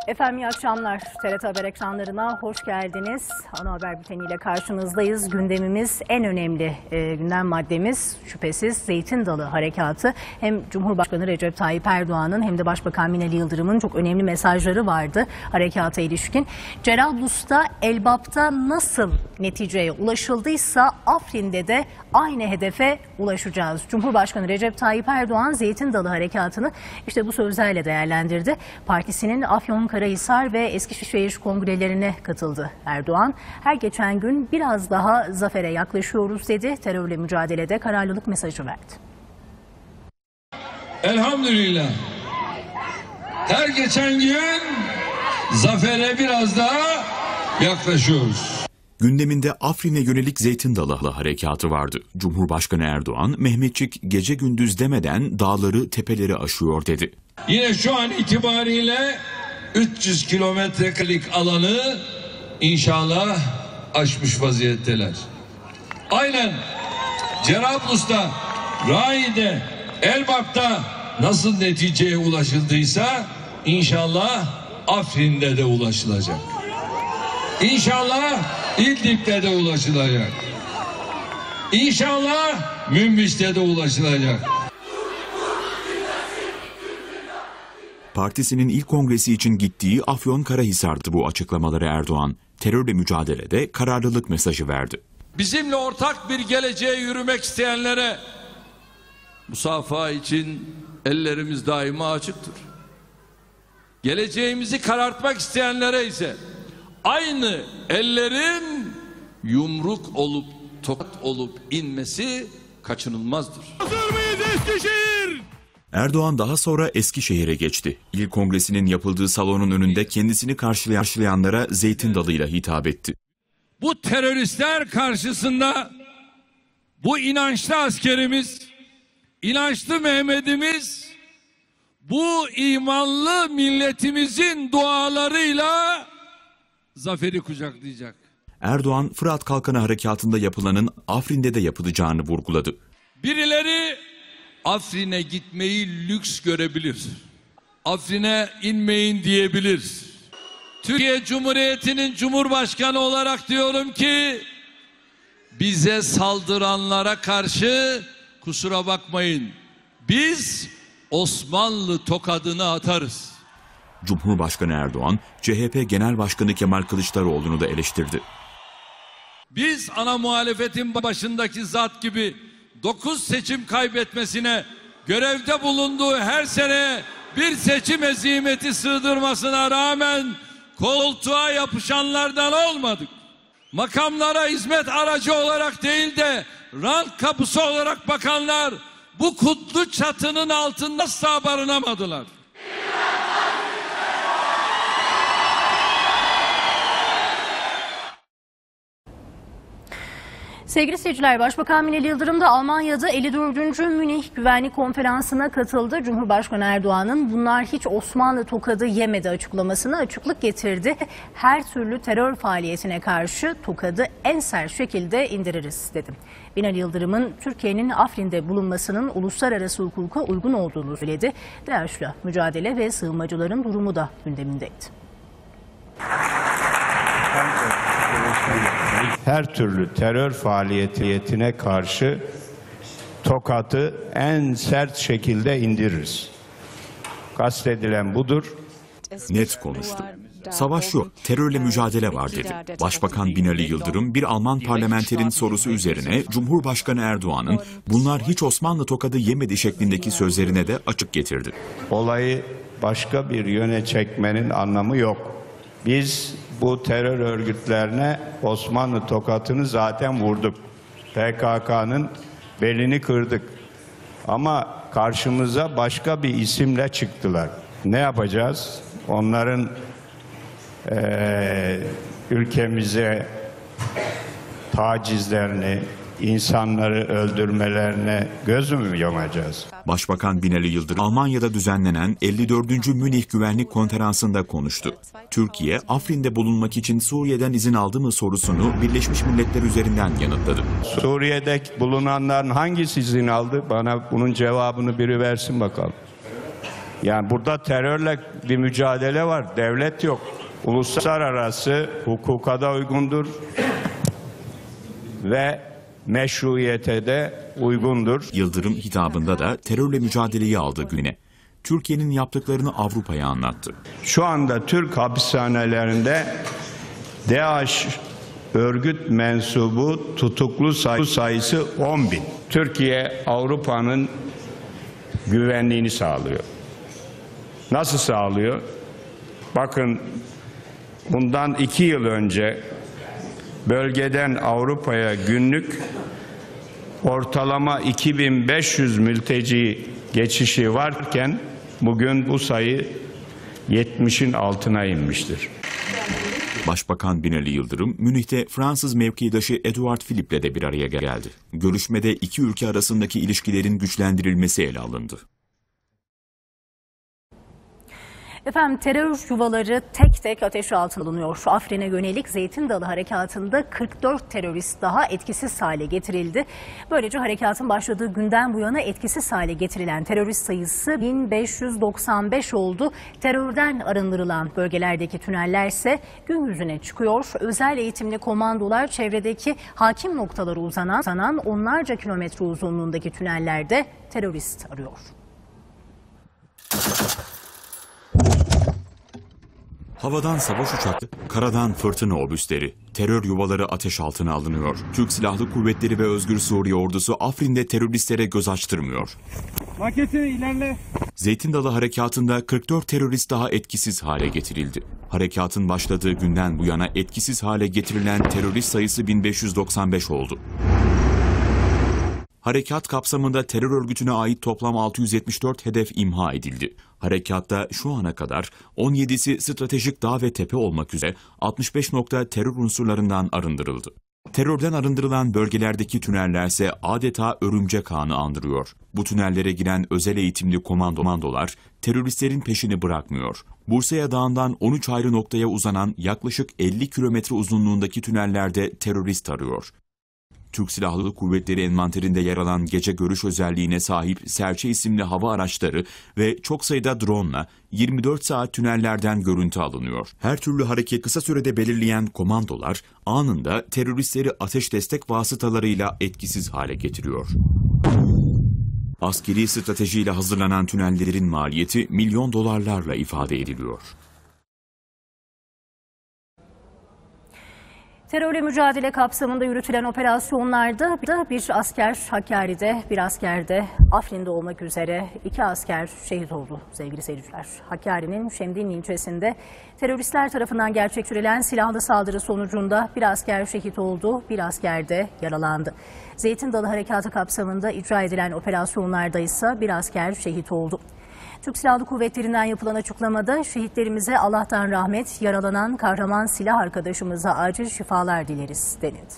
Efendim iyi akşamlar. TRT Haber ekranlarına hoş geldiniz. Ana haber bülteniyle karşınızdayız. Gündemimiz, en önemli gündem maddemiz şüphesiz Zeytin Dalı Harekatı. Hem Cumhurbaşkanı Recep Tayyip Erdoğan'ın hem de Başbakan Binali Yıldırım'ın çok önemli mesajları vardı harekata ilişkin. Cerablus'ta, Elbap'ta nasıl neticeye ulaşıldıysa Afrin'de de aynı hedefe ulaşacağız. Cumhurbaşkanı Recep Tayyip Erdoğan Zeytin Dalı Harekatı'nı işte bu sözlerle değerlendirdi. Partisinin Afyonkarahisar ve Eskişehir kongrelerine katıldı Erdoğan. Her geçen gün biraz daha zafere yaklaşıyoruz dedi. Terörle mücadelede kararlılık mesajı verdi. Elhamdülillah. Her geçen gün zafere biraz daha yaklaşıyoruz. Gündeminde Afrin'e yönelik Zeytin Dalı Harekatı vardı. Cumhurbaşkanı Erdoğan, Mehmetçik gece gündüz demeden dağları tepeleri aşıyor dedi. Yine şu an itibariyle 300 kilometrelik alanı inşallah aşmış vaziyetteler. Aynen Cerablus'ta, Rai'de, Elbap'ta nasıl neticeye ulaşıldıysa inşallah Afrin'de de ulaşılacak. İnşallah İdlib'de de ulaşılacak. İnşallah Münbiş'te de ulaşılacak. Partisinin ilk kongresi için gittiği Afyonkarahisar'dı bu açıklamaları Erdoğan. Terörle mücadelede kararlılık mesajı verdi. Bizimle ortak bir geleceğe yürümek isteyenlere musafaha için ellerimiz daima açıktır. Geleceğimizi karartmak isteyenlere ise aynı ellerin yumruk olup tokat olup inmesi kaçınılmazdır. Hazır mıyız Eskişehir? Erdoğan daha sonra Eskişehir'e geçti. İl kongresinin yapıldığı salonun önünde kendisini karşılayanlara Zeytin Dalı'yla hitap etti. Bu teröristler karşısında bu inançlı askerimiz, inançlı Mehmet'imiz, bu imanlı milletimizin dualarıyla zaferi kucaklayacak. Erdoğan, Fırat Kalkanı Harekatı'nda yapılanın Afrin'de de yapılacağını vurguladı. Birileri Afrin'e gitmeyi lüks görebilir. Afrin'e inmeyin diyebilir. Türkiye Cumhuriyeti'nin Cumhurbaşkanı olarak diyorum ki bize saldıranlara karşı kusura bakmayın. Biz Osmanlı tokadını atarız. Cumhurbaşkanı Erdoğan, CHP Genel Başkanı Kemal Kılıçdaroğlu'nu da eleştirdi. Biz ana muhalefetin başındaki zat gibi 9 seçim kaybetmesine, görevde bulunduğu her sene bir seçim hezimeti sığdırmasına rağmen koltuğa yapışanlardan olmadık. Makamlara hizmet aracı olarak değil de rant kapısı olarak bakanlar bu kutlu çatının altında asla barınamadılar. Sevgili seyirciler, Başbakan Binali Yıldırım da Almanya'da 54. Münih Güvenlik Konferansı'na katıldı. Cumhurbaşkanı Erdoğan'ın bunlar hiç Osmanlı tokadı yemedi açıklamasına açıklık getirdi. Her türlü terör faaliyetine karşı tokadı en sert şekilde indiririz dedi. Binali Yıldırım'ın Türkiye'nin Afrin'de bulunmasının uluslararası hukuka uygun olduğunu söyledi. DAEŞ'le mücadele ve sığınmacıların durumu da gündemindeydi. Her türlü terör faaliyetine karşı tokatı en sert şekilde indiririz. Kastedilen budur. Net konuştu. Savaş yok, terörle mücadele var dedi. Başbakan Binali Yıldırım bir Alman parlamenterin sorusu üzerine Cumhurbaşkanı Erdoğan'ın bunlar hiç Osmanlı tokadı yemedi şeklindeki sözlerine de açık getirdi. Olayı başka bir yöne çekmenin anlamı yok. Biz bu terör örgütlerine Osmanlı tokatını zaten vurduk. PKK'nın belini kırdık. Ama karşımıza başka bir isimle çıktılar. Ne yapacağız? Onların ülkemize tacizlerini, insanları öldürmelerine göz mü yumacağız? Başbakan Binali Yıldırım, Almanya'da düzenlenen 54. Münih Güvenlik Konferansı'nda konuştu. Türkiye, Afrin'de bulunmak için Suriye'den izin aldı mı sorusunu Birleşmiş Milletler üzerinden yanıtladı. Suriye'de bulunanların hangisi izin aldı? Bana bunun cevabını biri versin bakalım. Yani burada terörle bir mücadele var. Devlet yok. Uluslararası hukuka da uygundur ve meşruiyete de uygundur. Yıldırım hitabında da terörle mücadeleyi aldı güne. Türkiye'nin yaptıklarını Avrupa'ya anlattı. Şu anda Türk hapishanelerinde DAEŞ örgüt mensubu tutuklu sayısı 10.000. Türkiye Avrupa'nın güvenliğini sağlıyor. Nasıl sağlıyor? Bakın, bundan 2 yıl önce bölgeden Avrupa'ya günlük ortalama 2500 mülteci geçişi varken bugün bu sayı 70'in altına inmiştir. Başbakan Binali Yıldırım, Münih'te Fransız mevkidaşı Edouard Philippe'le de bir araya geldi. Görüşmede iki ülke arasındaki ilişkilerin güçlendirilmesi ele alındı. Efendim, terör yuvaları tek tek ateş altına alınıyor. Afrin'e yönelik Zeytin Dalı Harekatı'nda 44 terörist daha etkisiz hale getirildi. Böylece harekatın başladığı günden bu yana etkisiz hale getirilen terörist sayısı 1595 oldu. Terörden arındırılan bölgelerdeki tüneller ise gün yüzüne çıkıyor. Özel eğitimli komandolar çevredeki hakim noktalara uzanan onlarca kilometre uzunluğundaki tünellerde terörist arıyor. Havadan savaş uçakları, karadan fırtına obüsleri, terör yuvaları ateş altına alınıyor. Türk Silahlı Kuvvetleri ve Özgür Suriye Ordusu Afrin'de teröristlere göz açtırmıyor. Maketini ilerle. Zeytin Dalı Harekatı'nda 44 terörist daha etkisiz hale getirildi. Harekatın başladığı günden bu yana etkisiz hale getirilen terörist sayısı 1595 oldu. Harekat kapsamında terör örgütüne ait toplam 674 hedef imha edildi. Harekatta şu ana kadar 17'si stratejik dağ ve tepe olmak üzere 65 nokta terör unsurlarından arındırıldı. Terörden arındırılan bölgelerdeki tünellerse adeta örümcek ağını andırıyor. Bu tünellere giren özel eğitimli komandolar teröristlerin peşini bırakmıyor. Bursa'ya Dağı'ndan 13 ayrı noktaya uzanan yaklaşık 50 kilometre uzunluğundaki tünellerde terörist arıyor. Türk Silahlı Kuvvetleri envanterinde yer alan gece görüş özelliğine sahip Serçe isimli hava araçları ve çok sayıda drone'la 24 saat tünellerden görüntü alınıyor. Her türlü hareketi kısa sürede belirleyen komandolar anında teröristleri ateş destek vasıtalarıyla etkisiz hale getiriyor. Askeri stratejiyle hazırlanan tünellerin maliyeti milyon dolarlarla ifade ediliyor. Terörle mücadele kapsamında yürütülen operasyonlarda bir asker Hakkari'de, bir asker de Afrin'de olmak üzere 2 asker şehit oldu sevgili seyirciler. Hakkari'nin Şemdinli ilçesinde teröristler tarafından gerçekleştirilen silahlı saldırı sonucunda bir asker şehit oldu, bir asker de yaralandı. Zeytin Dalı Harekatı kapsamında icra edilen operasyonlarda ise bir asker şehit oldu. Türk Silahlı Kuvvetleri'nden yapılan açıklamada şehitlerimize Allah'tan rahmet, yaralanan kahraman silah arkadaşımıza acil şifalar dileriz denildi.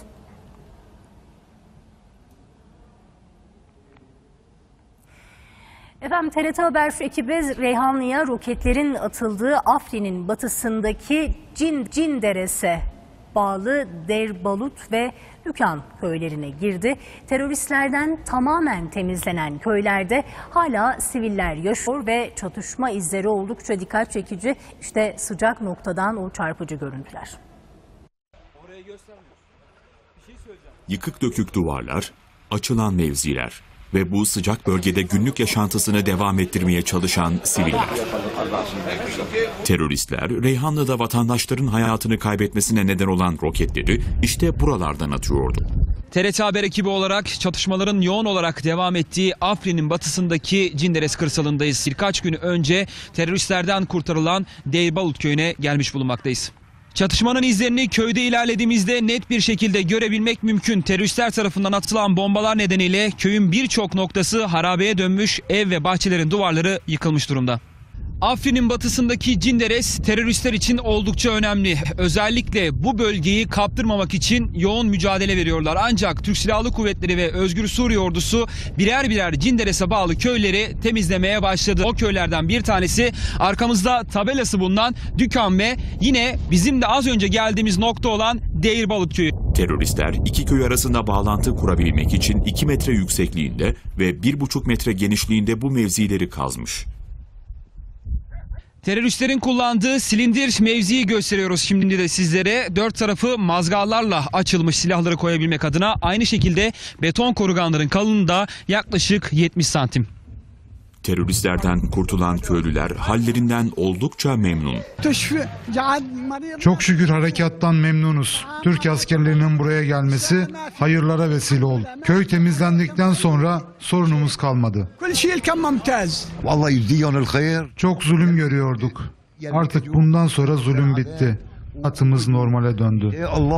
Efendim, TRT Haber ekibi Reyhanlı'ya roketlerin atıldığı Afrin'in batısındaki Cinderes'e bağlı Derbalut ve Dükan köylerine girdi. Teröristlerden tamamen temizlenen köylerde hala siviller yaşıyor ve çatışma izleri oldukça dikkat çekici. İşte sıcak noktadan o çarpıcı görüntüler. Yıkık dökük duvarlar, açılan mevziler ve bu sıcak bölgede günlük yaşantısını devam ettirmeye çalışan siviller. Teröristler, Reyhanlı'da vatandaşların hayatını kaybetmesine neden olan roketleri işte buralardan atıyordu. TRT Haber ekibi olarak çatışmaların yoğun olarak devam ettiği Afrin'in batısındaki Cinderes kırsalındayız. Birkaç gün önce teröristlerden kurtarılan Derbalut köyüne gelmiş bulunmaktayız. Çatışmanın izlerini köyde ilerlediğimizde net bir şekilde görebilmek mümkün. Teröristler tarafından atılan bombalar nedeniyle köyün birçok noktası harabeye dönmüş, ev ve bahçelerin duvarları yıkılmış durumda. Afrin'in batısındaki Cinderes teröristler için oldukça önemli. Özellikle bu bölgeyi kaptırmamak için yoğun mücadele veriyorlar. Ancak Türk Silahlı Kuvvetleri ve Özgür Suriye Ordusu birer birer Cinderes'e bağlı köyleri temizlemeye başladı. O köylerden bir tanesi arkamızda tabelası bulunan Dükan ve yine bizim de az önce geldiğimiz nokta olan Derbalut köyü. Teröristler iki köy arasında bağlantı kurabilmek için 2 metre yüksekliğinde ve 1,5 metre genişliğinde bu mevzileri kazmış. Teröristlerin kullandığı silindir mevziyi gösteriyoruz şimdi de sizlere. Dört tarafı mazgallarla açılmış silahları koyabilmek adına. Aynı şekilde beton koruganların kalınlığı da yaklaşık 70 santim. Teröristlerden kurtulan köylüler hallerinden oldukça memnun. Çok şükür harekattan memnunuz. Türk askerlerinin buraya gelmesi hayırlara vesile oldu. Köy temizlendikten sonra sorunumuz kalmadı. Çok zulüm görüyorduk. Artık bundan sonra zulüm bitti. Hayatımız normale döndü.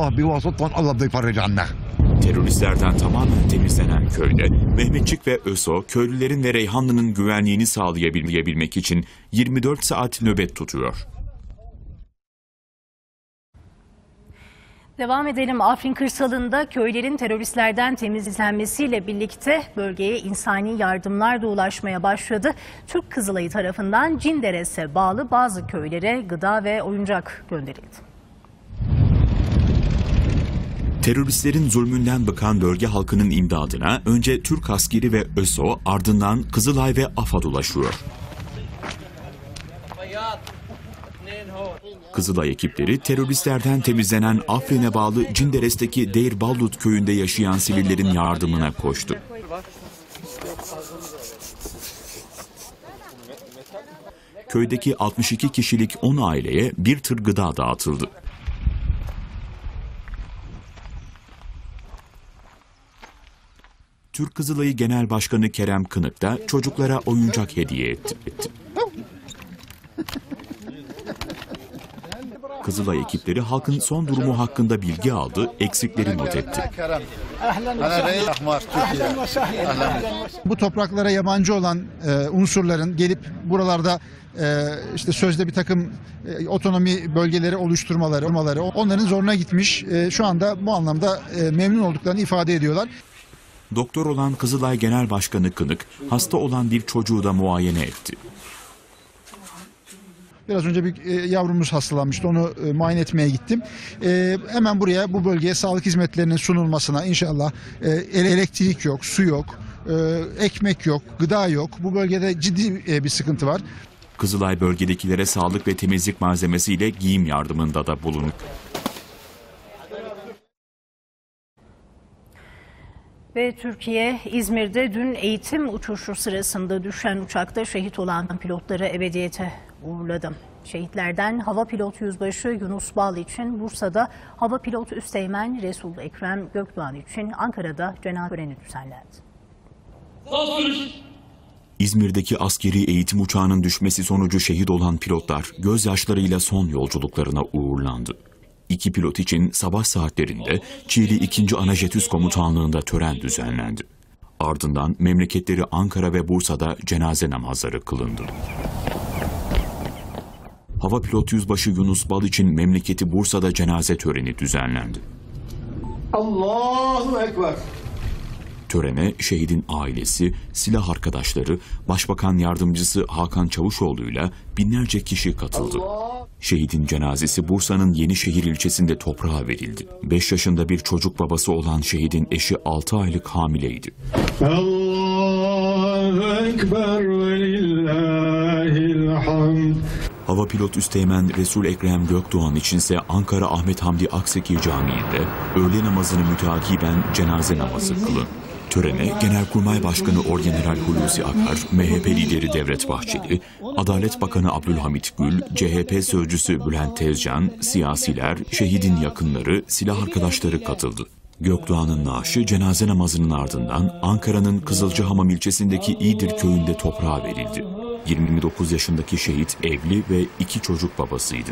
Teröristlerden tamamen temizlenen köyde Mehmetçik ve ÖSO köylülerin ve Reyhanlı'nın güvenliğini sağlayabilmek için 24 saat nöbet tutuyor. Devam edelim. Afrin kırsalında köylerin teröristlerden temizlenmesiyle birlikte bölgeye insani yardımlar da ulaşmaya başladı. Türk Kızılayı tarafından Cinderes'e bağlı bazı köylere gıda ve oyuncak gönderildi. Teröristlerin zulmünden bıkan bölge halkının imdadına önce Türk askeri ve ÖSO, ardından Kızılay ve AFAD ulaşıyor. Kızılay ekipleri teröristlerden temizlenen Afrin'e bağlı Cinderes'teki Deir Ballut köyünde yaşayan sivillerin yardımına koştu. Köydeki 62 kişilik 10 aileye bir tır gıda dağıtıldı. Türk Kızılayı Genel Başkanı Kerem Kınık da çocuklara oyuncak hediye etti. Kızılay ekipleri halkın son durumu hakkında bilgi aldı, eksikleri not etti. Bu topraklara yabancı olan unsurların gelip buralarda işte sözde bir takım otonomi bölgeleri oluşturmaları onların zoruna gitmiş. Şu anda bu anlamda memnun olduklarını ifade ediyorlar. Doktor olan Kızılay Genel Başkanı Kınık, hasta olan bir çocuğu da muayene etti. Biraz önce bir yavrumuz hastalanmıştı. Onu muayene etmeye gittim. Hemen buraya, bu bölgeye sağlık hizmetlerinin sunulmasına inşallah elektrik yok, su yok, ekmek yok, gıda yok. Bu bölgede ciddi bir sıkıntı var. Kızılay bölgedekilere sağlık ve temizlik malzemesiyle giyim yardımında da bulundu. Ve Türkiye, İzmir'de dün eğitim uçuşu sırasında düşen uçakta şehit olan pilotları ebediyete uğurladı. Şehitlerden Hava Pilot Yüzbaşı Yunus Bal için Bursa'da, Hava Pilot Üsteğmen Resul Ekrem Gökdoğan için Ankara'da cenaze töreni düzenlendi. İzmir'deki askeri eğitim uçağının düşmesi sonucu şehit olan pilotlar gözyaşlarıyla son yolculuklarına uğurlandı. İki pilot için sabah saatlerinde Çiğli 2. Anajetüs Komutanlığı'nda tören düzenlendi. Ardından memleketleri Ankara ve Bursa'da cenaze namazları kılındı. Hava Pilot Yüzbaşı Yunus Bal için memleketi Bursa'da cenaze töreni düzenlendi. Allahu Ekber. Törene şehidin ailesi, silah arkadaşları, Başbakan Yardımcısı Hakan Çavuşoğlu'yla binlerce kişi katıldı. Şehidin cenazesi Bursa'nın Yenişehir ilçesinde toprağa verildi. 5 yaşında bir çocuk babası olan şehidin eşi 6 aylık hamileydi. Allahu Ekber ve lillahil hamd. Hava Pilot Üsteğmen Resul Ekrem Gökdoğan içinse Ankara Ahmet Hamdi Akseki Camii'nde öğle namazını müteakiben cenaze namazı kılındı. Törene Genelkurmay Başkanı Orgeneral Hulusi Akar, MHP lideri Devlet Bahçeli, Adalet Bakanı Abdülhamit Gül, CHP sözcüsü Bülent Tezcan, siyasiler, şehidin yakınları, silah arkadaşları katıldı. Gökdoğan'ın naaşı cenaze namazının ardından Ankara'nın Kızılcahamam ilçesindeki İğdir köyünde toprağa verildi. 29 yaşındaki şehit evli ve 2 çocuk babasıydı.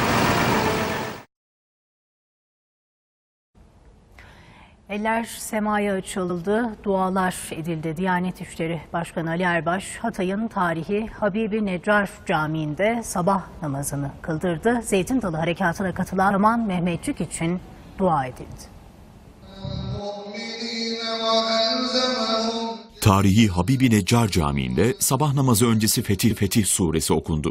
Eller semaya açıldı, dualar edildi. Diyanet İşleri Başkanı Ali Erbaş, Hatay'ın tarihi Habibi Neccar Camii'nde sabah namazını kıldırdı. Zeytin Dalı Harekatı'na katılan Aman Mehmetçik için dua edildi. Tarihi Habibi Neccar Camii'nde sabah namazı öncesi Fetih suresi okundu.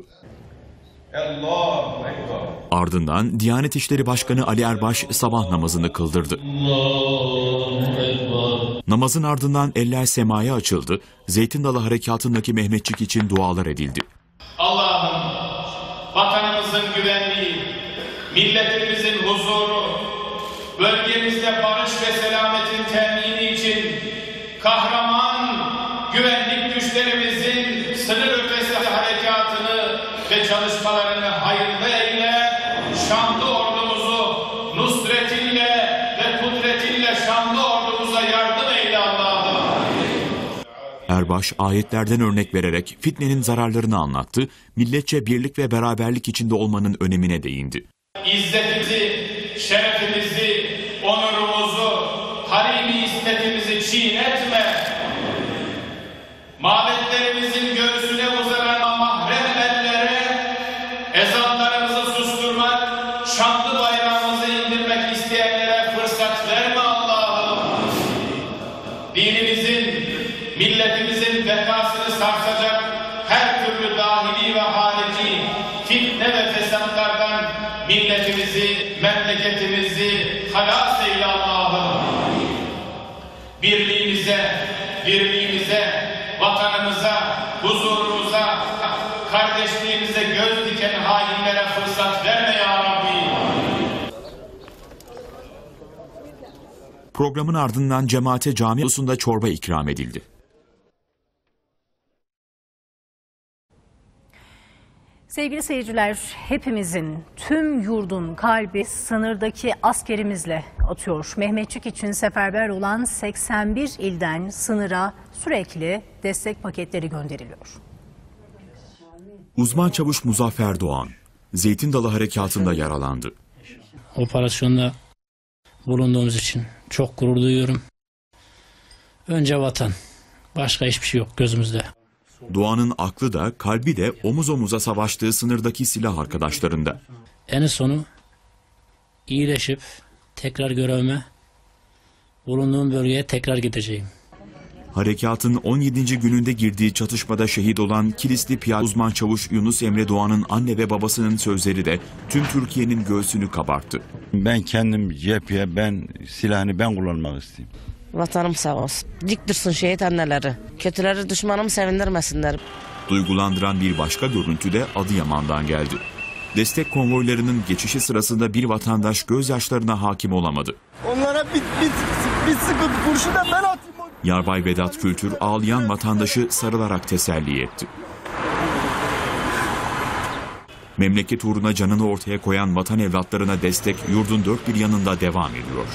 Ardından Diyanet İşleri Başkanı Ali Erbaş sabah namazını kıldırdı. Namazın ardından eller semaya açıldı, Zeytin Dalı Harekatı'ndaki Mehmetçik için dualar edildi. Allah'ım vatanımızın güvenliği, milletimizin huzuru, bölgemizde barış ve selametin temini için kahraman güvenlik güçlerimizin sınır ötesi harekatını ve çalışmalarını hayırlı eyle, şanlı ordumuzu nusretinle ve kudretinle şanlı ordumuza yardım eyle Allah'ım. Erbaş ayetlerden örnek vererek fitnenin zararlarını anlattı, milletçe birlik ve beraberlik içinde olmanın önemine değindi. İzzetimizi, şerefimizi, onurumuzu, harimi ismetimizi çiğnetme. Mabetlerimizin göğsüne uzanan mahrem ellere ezanlarımızı susturmak, şanlı bayrağımızı indirmek isteyenlere fırsat verme Allah'ım. Dinimizin, milletimizin bekasını sarsacak her türlü dahili ve harici fitne ve fesatlardan milletimizi, memleketimizi halas eyle Allah'ım. Birliğimize, vatanımıza, huzurumuza, kardeşliğimize göz diken hainlere fırsat verme ya Rabbi. Programın ardından cemaate cami avlusunda çorba ikram edildi. Sevgili seyirciler, hepimizin, tüm yurdun kalbi sınırdaki askerimizle atıyor. Mehmetçik için seferber olan 81 ilden sınıra sürekli destek paketleri gönderiliyor. Uzman çavuş Muzaffer Doğan, Zeytin Dalı Harekatı'nda yaralandı. Operasyonda bulunduğumuz için çok gurur duyuyorum. Önce vatan, başka hiçbir şey yok gözümüzde. Doğan'ın aklı da kalbi de omuz omuza savaştığı sınırdaki silah arkadaşlarında. En sonu iyileşip tekrar görevime, bulunduğum bölgeye tekrar gideceğim. Harekatın 17. gününde girdiği çatışmada şehit olan Kilisli Piyade Uzman Çavuş Yunus Emre Doğan'ın anne ve babasının sözleri de tüm Türkiye'nin göğsünü kabarttı. Ben kendim cepheye, silahını ben kullanmak istiyorum. Vatanım sağ olsun. Dik dursun şehit anneleri. Kötüleri düşmanımı sevindirmesinler. Duygulandıran bir başka görüntü de Adıyaman'dan geldi. Destek konvoylarının geçişi sırasında bir vatandaş gözyaşlarına hakim olamadı. Onlara bir sıkıntı kurşun da ben atayım. Yarbay Vedat Kültür ağlayan vatandaşı sarılarak teselli etti. Memleket uğruna canını ortaya koyan vatan evlatlarına destek yurdun dört bir yanında devam ediyor.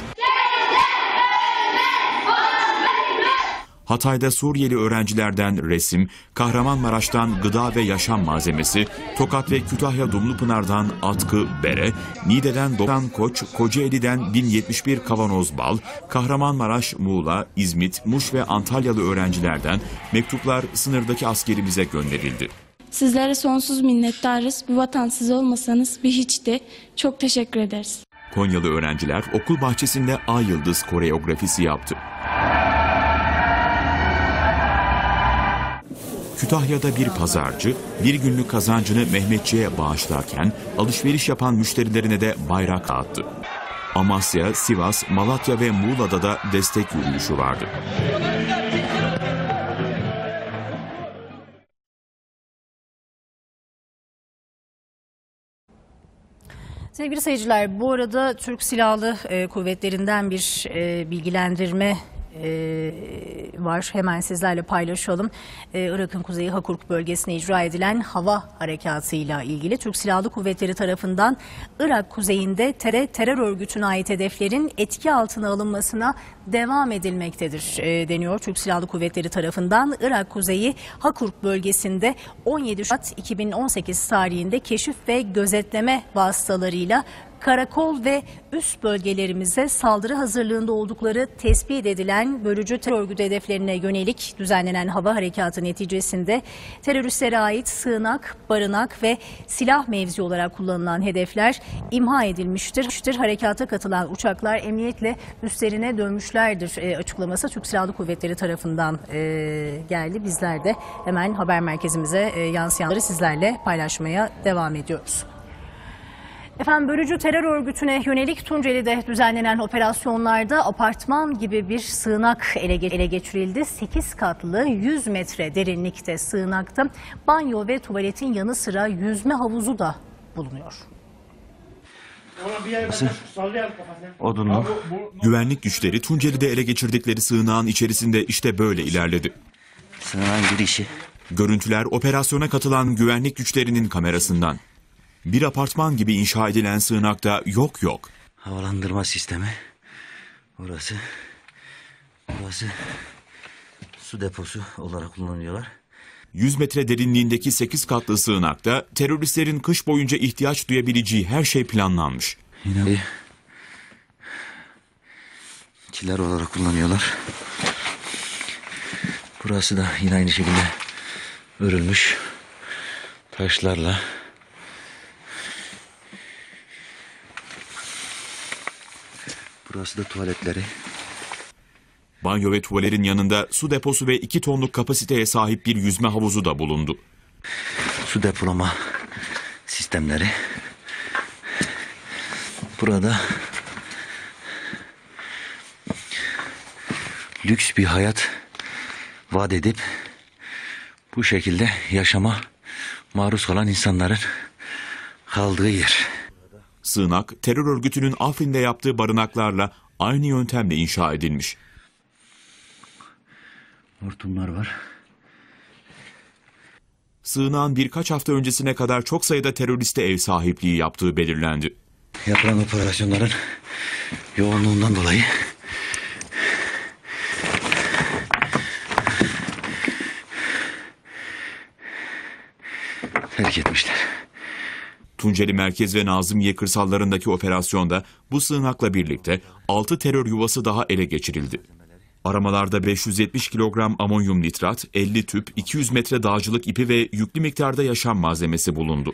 Hatay'da Suriyeli öğrencilerden resim, Kahramanmaraş'tan gıda ve yaşam malzemesi, Tokat ve Kütahya Dumlupınar'dan atkı, bere, Niğde'den 90 koç, Kocaeli'den 1071 kavanoz bal, Kahramanmaraş, Muğla, İzmit, Muş ve Antalyalı öğrencilerden mektuplar sınırdaki askerimize gönderildi. Sizlere sonsuz minnettarız. Bu vatan siz olmasanız bir hiçti. Çok teşekkür ederiz. Konyalı öğrenciler okul bahçesinde Ay Yıldız koreografisi yaptı. Kütahya'da bir pazarcı bir günlük kazancını Mehmetçiğe bağışlarken alışveriş yapan müşterilerine de bayrak dağıttı. Amasya, Sivas, Malatya ve Muğla'da da destek yürüyüşü vardı. Sevgili seyirciler, bu arada Türk Silahlı Kuvvetleri'nden bir bilgilendirme var. Hemen sizlerle paylaşalım. Irak'ın kuzeyi Hakurk bölgesine icra edilen hava harekatıyla ilgili Türk Silahlı Kuvvetleri tarafından Irak kuzeyinde terör örgütüne ait hedeflerin etki altına alınmasına devam edilmektedir deniyor. Türk Silahlı Kuvvetleri tarafından Irak kuzeyi Hakurk bölgesinde 17 Şubat 2018 tarihinde keşif ve gözetleme vasıtalarıyla karakol ve üst bölgelerimize saldırı hazırlığında oldukları tespit edilen bölücü terör örgütü hedeflerine yönelik düzenlenen hava harekatı neticesinde teröristlere ait sığınak, barınak ve silah mevzi olarak kullanılan hedefler imha edilmiştir. Harekata katılan uçaklar emniyetle üstlerine dönmüşlerdir açıklaması Türk Silahlı Kuvvetleri tarafından geldi. Bizler de hemen haber merkezimize yansıyanları sizlerle paylaşmaya devam ediyoruz. Efendim, bölücü terör örgütüne yönelik Tunceli'de düzenlenen operasyonlarda apartman gibi bir sığınak ele geçirildi. 8 katlı 100 metre derinlikte sığınakta banyo ve tuvaletin yanı sıra yüzme havuzu da bulunuyor. Odunlu. Güvenlik güçleri Tunceli'de ele geçirdikleri sığınağın içerisinde işte böyle ilerledi. Sığınağın girişi. Görüntüler operasyona katılan güvenlik güçlerinin kamerasından. Bir apartman gibi inşa edilen sığınakta yok. Havalandırma sistemi. Burası su deposu olarak kullanıyorlar. 100 metre derinliğindeki 8 katlı sığınakta teröristlerin kış boyunca ihtiyaç duyabileceği her şey planlanmış. Yine kiler olarak kullanıyorlar. Burası da yine aynı şekilde örülmüş taşlarla. Burası da tuvaletleri. Banyo ve tuvaletlerin yanında su deposu ve 2 tonluk kapasiteye sahip bir yüzme havuzu da bulundu. Su depolama sistemleri. Burada lüks bir hayat vaat edip bu şekilde yaşama maruz kalan insanların kaldığı yer. Sığınak, terör örgütünün Afrin'de yaptığı barınaklarla aynı yöntemle inşa edilmiş. Hortumlar var. Sığınağın birkaç hafta öncesine kadar çok sayıda teröriste ev sahipliği yaptığı belirlendi. Yapılan operasyonların yoğunluğundan dolayı terk etmişler. Tunceli Merkez ve Nazımiye kırsallarındaki operasyonda bu sığınakla birlikte 6 terör yuvası daha ele geçirildi. Aramalarda 570 kilogram amonyum nitrat, 50 tüp, 200 metre dağcılık ipi ve yüklü miktarda yaşam malzemesi bulundu.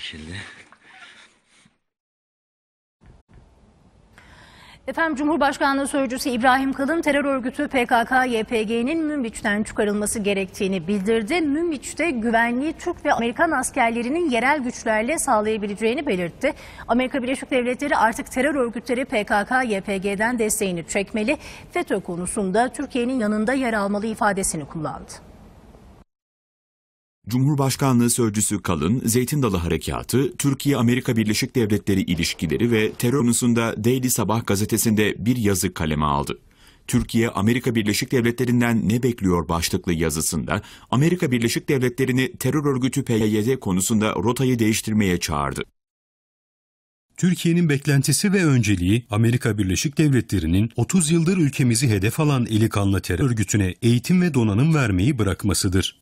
Efendim, Cumhurbaşkanlığı Sözcüsü İbrahim Kalın terör örgütü PKK-YPG'nin Münbiç'ten çıkarılması gerektiğini bildirdi. Münbiç'te güvenliği Türk ve Amerikan askerlerinin yerel güçlerle sağlayabileceğini belirtti. Amerika Birleşik Devletleri artık terör örgütleri PKK-YPG'den desteğini çekmeli, FETÖ konusunda Türkiye'nin yanında yer almalı ifadesini kullandı. Cumhurbaşkanlığı Sözcüsü Kalın, Zeytin Dalı Harekatı, Türkiye-Amerika Birleşik Devletleri ilişkileri ve terör konusunda Daily Sabah gazetesinde bir yazı kaleme aldı. Türkiye, Amerika Birleşik Devletleri'nden ne bekliyor başlıklı yazısında, Amerika Birleşik Devletleri'ni terör örgütü PYD konusunda rotayı değiştirmeye çağırdı. Türkiye'nin beklentisi ve önceliği Amerika Birleşik Devletleri'nin 30 yıldır ülkemizi hedef alan eli kanlı terör örgütüne eğitim ve donanım vermeyi bırakmasıdır.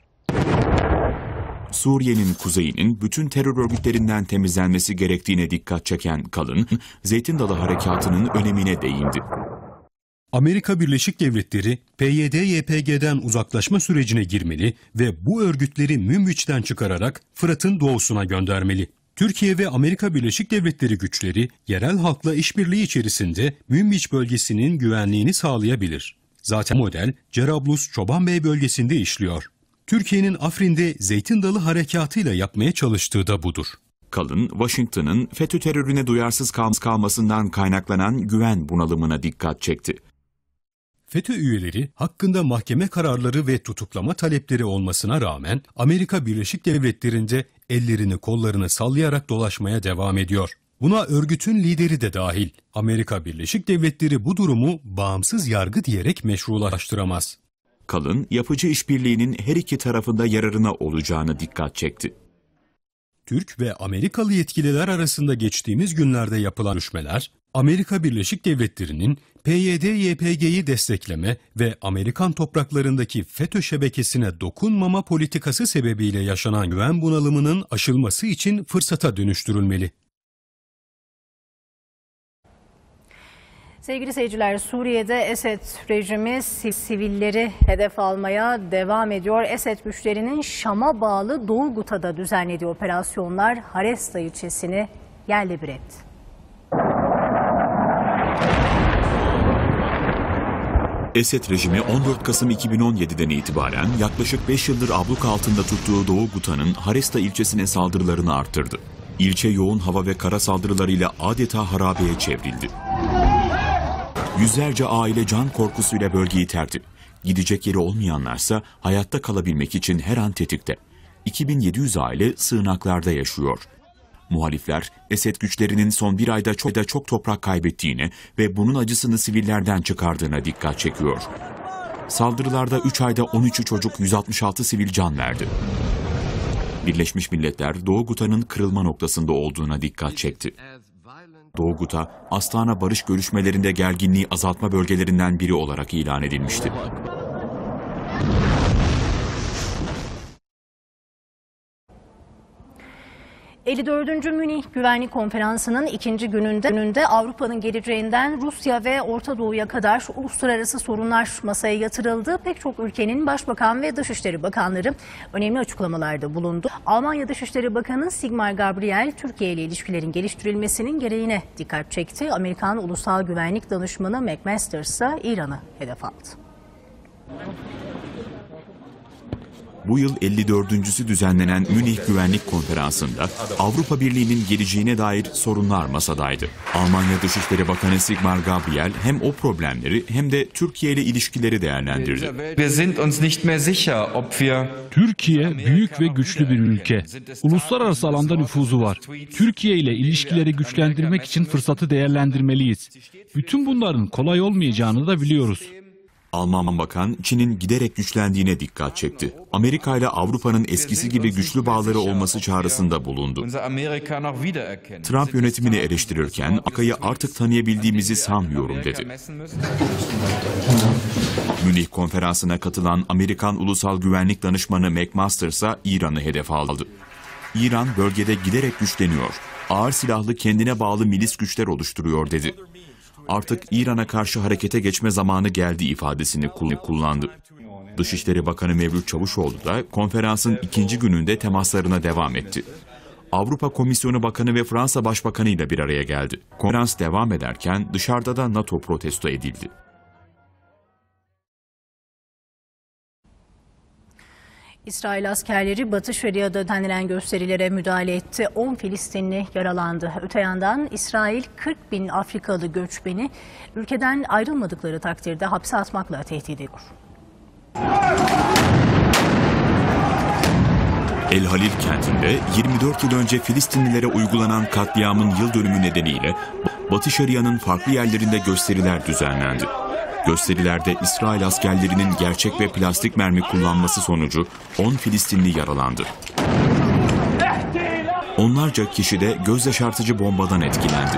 Suriye'nin kuzeyinin bütün terör örgütlerinden temizlenmesi gerektiğine dikkat çeken Kalın, Zeytin Dalı Harekatı'nın önemine değindi. Amerika Birleşik Devletleri, PYD-YPG'den uzaklaşma sürecine girmeli ve bu örgütleri Münbiç'ten çıkararak Fırat'ın doğusuna göndermeli. Türkiye ve Amerika Birleşik Devletleri güçleri, yerel halkla işbirliği içerisinde Münbiç bölgesinin güvenliğini sağlayabilir. Zaten model, Cerablus-Çobanbey bölgesinde işliyor. Türkiye'nin Afrin'de Zeytin Dalı Harekatı'yla yapmaya çalıştığı da budur. Kalın, Washington'ın FETÖ terörüne duyarsız kalmasından kaynaklanan güven bunalımına dikkat çekti. FETÖ üyeleri hakkında mahkeme kararları ve tutuklama talepleri olmasına rağmen Amerika Birleşik Devletleri'nde ellerini kollarını sallayarak dolaşmaya devam ediyor. Buna örgütün lideri de dahil. Amerika Birleşik Devletleri bu durumu bağımsız yargı diyerek meşrulaştıramaz. Kalın, yapıcı işbirliğinin her iki tarafında yararına olacağını dikkat çekti. Türk ve Amerikalı yetkililer arasında geçtiğimiz günlerde yapılan görüşmeler, Amerika Birleşik Devletleri'nin PYD-YPG'yi destekleme ve Amerikan topraklarındaki FETÖ şebekesine dokunmama politikası sebebiyle yaşanan güven bunalımının aşılması için fırsata dönüştürülmeli. Sevgili seyirciler, Suriye'de Esed rejimi sivilleri hedef almaya devam ediyor. Esed güçlerinin Şam'a bağlı Doğu Guta'da düzenlediği operasyonlar Haresta ilçesini yerle bir etti. Esed rejimi 14 Kasım 2017'den itibaren yaklaşık 5 yıldır abluk altında tuttuğu Doğu Guta'nın Haresta ilçesine saldırılarını arttırdı. İlçe yoğun hava ve kara saldırılarıyla adeta harabeye çevrildi. Yüzlerce aile can korkusuyla bölgeyi terk etti. Gidecek yeri olmayanlarsa hayatta kalabilmek için her an tetikte. 2700 aile sığınaklarda yaşıyor. Muhalifler, Esed güçlerinin son bir ayda çok toprak kaybettiğine ve bunun acısını sivillerden çıkardığına dikkat çekiyor. Saldırılarda 3 ayda 13 çocuk, 166 sivil can verdi. Birleşmiş Milletler, Doğu Guta'nın kırılma noktasında olduğuna dikkat çekti. Doğu Guta, Astana barış görüşmelerinde gerginliği azaltma bölgelerinden biri olarak ilan edilmişti. ...54. Münih Güvenlik Konferansı'nın ikinci gününde Avrupa'nın geleceğinden Rusya ve Orta Doğu'ya kadar uluslararası sorunlar masaya yatırıldı. Pek çok ülkenin Başbakan ve Dışişleri Bakanları önemli açıklamalarda bulundu. Almanya Dışişleri Bakanı Sigmar Gabriel, Türkiye ile ilişkilerin geliştirilmesinin gereğine dikkat çekti. Amerikan Ulusal Güvenlik Danışmanı McMaster ise İran'ı hedef aldı. Bu yıl 54.'sü düzenlenen Münih Güvenlik Konferansı'nda Avrupa Birliği'nin geleceğine dair sorunlar masadaydı. Almanya Dışişleri Bakanı Sigmar Gabriel hem o problemleri hem de Türkiye ile ilişkileri değerlendirdi. Türkiye büyük ve güçlü bir ülke. Uluslararası alanda nüfuzu var. Türkiye ile ilişkileri güçlendirmek için fırsatı değerlendirmeliyiz. Bütün bunların kolay olmayacağını da biliyoruz. Alman Bakan, Çin'in giderek güçlendiğine dikkat çekti. Amerika ile Avrupa'nın eskisi gibi güçlü bağları olması çağrısında bulundu. Trump yönetimini eleştirirken, Amerika'yı artık tanıyabildiğimizi sanmıyorum dedi. Münih Konferansı'na katılan Amerikan Ulusal Güvenlik Danışmanı McMaster ise İran'ı hedef aldı. İran bölgede giderek güçleniyor, ağır silahlı kendine bağlı milis güçler oluşturuyor dedi. Artık İran'a karşı harekete geçme zamanı geldi ifadesini kullandı. Dışişleri Bakanı Mevlüt Çavuşoğlu da konferansın ikinci gününde temaslarına devam etti. Avrupa Komisyonu Bakanı ve Fransa Başbakanı ile bir araya geldi. Konferans devam ederken dışarıda da NATO protesto edildi. İsrail askerleri Batı Şeria'da düzenlenen gösterilere müdahale etti. 10 Filistinli yaralandı. Öte yandan İsrail 40.000 Afrikalı göçmeni ülkeden ayrılmadıkları takdirde hapse atmakla tehdit ediyor. El Halil kentinde 24 yıl önce Filistinlilere uygulanan katliamın yıl dönümü nedeniyle Batı Şeria'nın farklı yerlerinde gösteriler düzenlendi. Gösterilerde İsrail askerlerinin gerçek ve plastik mermi kullanması sonucu 10 Filistinli yaralandı. Onlarca kişi de göz yaşartıcı bombadan etkilendi.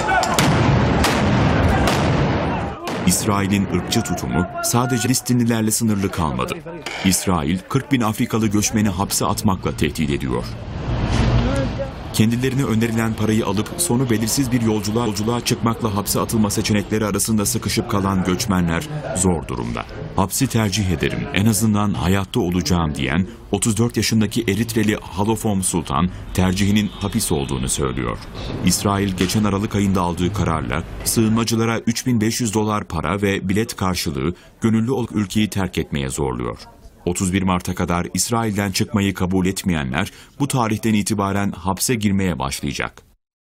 İsrail'in ırkçı tutumu sadece Filistinlilerle sınırlı kalmadı. İsrail 40.000 Afrikalı göçmeni hapse atmakla tehdit ediyor. Kendilerine önerilen parayı alıp sonu belirsiz bir yolculuğa çıkmakla hapse atılma seçenekleri arasında sıkışıp kalan göçmenler zor durumda. Hapsi tercih ederim, en azından hayatta olacağım diyen 34 yaşındaki Eritreli Halofom Sultan tercihinin hapis olduğunu söylüyor. İsrail geçen Aralık ayında aldığı kararla sığınmacılara $3.500 para ve bilet karşılığı gönüllü olarak ülkeyi terk etmeye zorluyor. 31 Mart'a kadar İsrail'den çıkmayı kabul etmeyenler bu tarihten itibaren hapse girmeye başlayacak.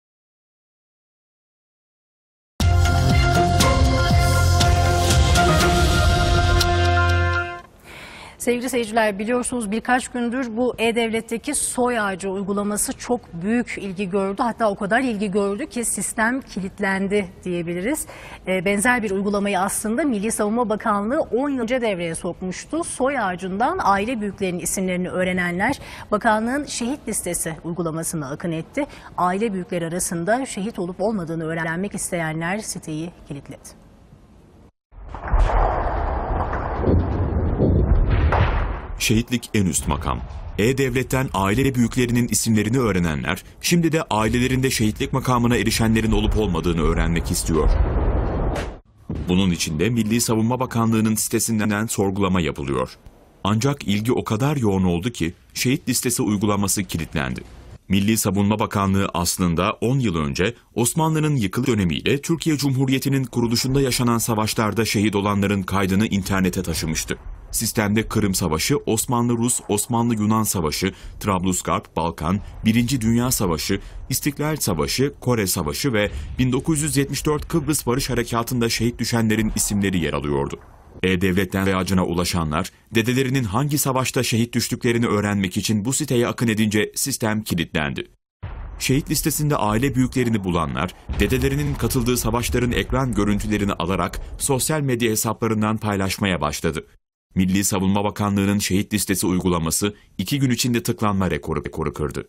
Sevgili seyirciler, biliyorsunuz birkaç gündür bu E-Devlet'teki soy ağacı uygulaması çok büyük ilgi gördü. Hatta o kadar ilgi gördü ki sistem kilitlendi diyebiliriz. Benzer bir uygulamayı aslında Milli Savunma Bakanlığı 10 yıl önce devreye sokmuştu. Soy ağacından aile büyüklerinin isimlerini öğrenenler bakanlığın şehit listesi uygulamasına akın etti. Aile büyükleri arasında şehit olup olmadığını öğrenmek isteyenler siteyi kilitledi. Şehitlik en üst makam. E-Devlet'ten aile büyüklerinin isimlerini öğrenenler, şimdi de ailelerinde şehitlik makamına erişenlerin olup olmadığını öğrenmek istiyor. Bunun için de Milli Savunma Bakanlığı'nın sitesinden sorgulama yapılıyor. Ancak ilgi o kadar yoğun oldu ki şehit listesi uygulaması kilitlendi. Milli Savunma Bakanlığı aslında 10 yıl önce Osmanlı'nın yıkılış dönemiyle Türkiye Cumhuriyeti'nin kuruluşunda yaşanan savaşlarda şehit olanların kaydını internete taşımıştı. Sistemde Kırım Savaşı, Osmanlı-Rus, Osmanlı-Yunan Savaşı, Trablusgarp, Balkan, Birinci Dünya Savaşı, İstiklal Savaşı, Kore Savaşı ve 1974 Kıbrıs Barış Harekatı'nda şehit düşenlerin isimleri yer alıyordu. E-Devlet'ten reyacına ulaşanlar, dedelerinin hangi savaşta şehit düştüklerini öğrenmek için bu siteye akın edince sistem kilitlendi. Şehit listesinde aile büyüklerini bulanlar, dedelerinin katıldığı savaşların ekran görüntülerini alarak sosyal medya hesaplarından paylaşmaya başladı. Milli Savunma Bakanlığı'nın şehit listesi uygulaması 2 gün içinde tıklanma rekoru kırdı.